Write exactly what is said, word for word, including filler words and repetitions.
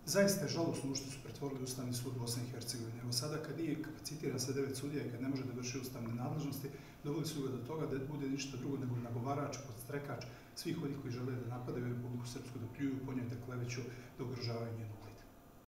Zaista je žalosno što su pretvorili Ustavni sud Bosne i Hercegovine. Evo sada kad nije kapacitiran sa devet sudija i kad ne može da vrši ustavne nadležnosti, doveli su ga do toga da bude ništa drugo nego nagovarač, podstrekač svih onih koji žele da napadaju Republiku Srpsku, da pljuju po njoj, da kleveću, da ugrožavaju njenu